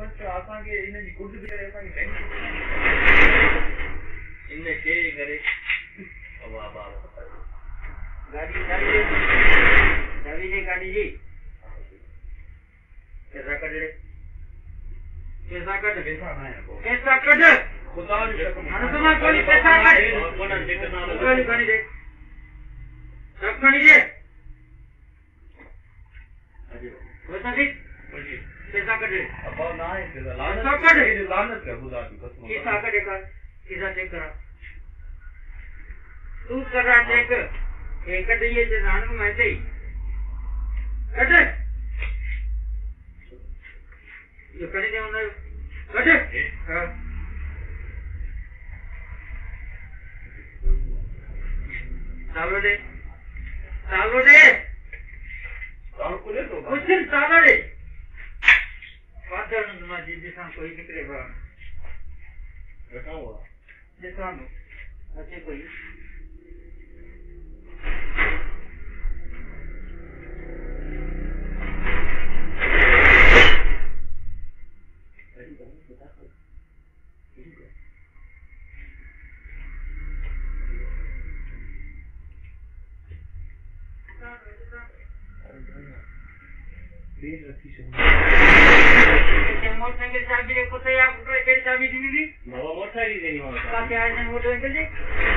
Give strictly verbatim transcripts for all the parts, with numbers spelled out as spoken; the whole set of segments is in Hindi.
बस आसा के इन जी कुछ भी करे असा के बैंक इनने के करे वाह वाह गाड़ी गाड़ी दे चाबी दे गाड़ी जी कैसा कर दे कैसा कर पैसा ना है कैसा कर खुदा की कसम अरे तो मैं कोई पैसा कर कोना कितना गाड़ी गाड़ी दे सब गाड़ी दे पैसा दे पैसा कर दे अब ना है पैसा लानत सब कर दे लानत है खुदा की कसम कैसा कर कर कैसा चेक करा तू कर रहा चेक एक कट ये जे नान में ऐसे ही कट ये कट दे उन्हें कट हां चालू दे चालू दे चालू को ले तो कुछ चालू दे फादर ने जी जी सा कोई निकले बा बैठा हुआ जैसा नो अच्छे कोई मोटरसाइकिल चाबी रे कोते या केड़ी चाबी दिनी नवा मोटरसाइकिल देनी हो का क्या है मोटरसाइकिल जी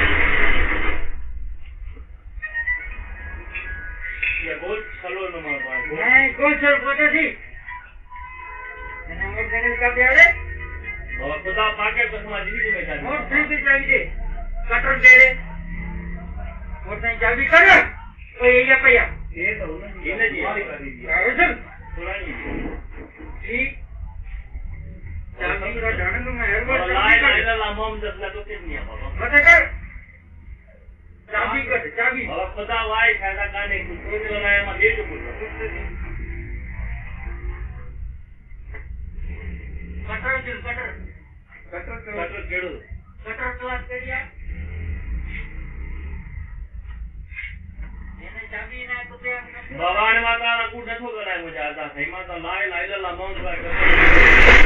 ये बहुत चलो न मार पाए नहीं कौन सा फोटो थी मैंने मोटरसाइकिल का दिया रे और खुदा पाके कसम जिंदगी में जाने मोटरसाइकिल चाबी दे कटर दे रे मोटरसाइकिल चाबी कर ओ ये या भैया ये तो ना जी जी वाली कर दीजिए अरे सुनाइए ठीक चाबी का ढांढ में है वो ला ला ला ला मोम दस ला तो कितनी है बाबा बता कर चाबी कर चाबी और खुदा वाई फायदा काने कुछ कोई लगाया मैं दे दूं कटर दिल कटर कटर कटर केड़ो कटर क्लास करिया એને ચાબી ના પોતે ભગવાન માતા ના કુડ નથો કરાય મુજા આતા સહી માતા લાય લાય લા મોન